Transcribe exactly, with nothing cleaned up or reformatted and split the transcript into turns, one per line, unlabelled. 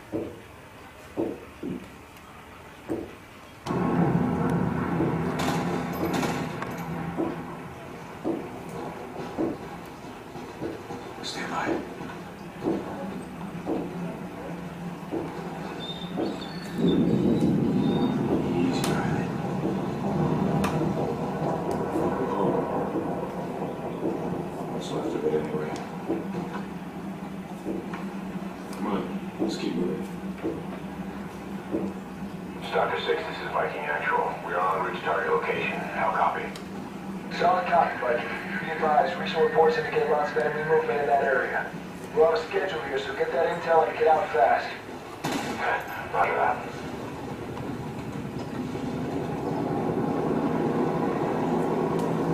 Stand by. Easy, Riley. What's left of it anyway? Come on, let's keep moving.
Stalker six, this is Viking Actual. We are en route to target location. How copy?
Solid copy, Viking. Be advised, recent reports indicate lots of enemy movement in that area. We're on a schedule here, so get that intel and get out fast.
Roger that.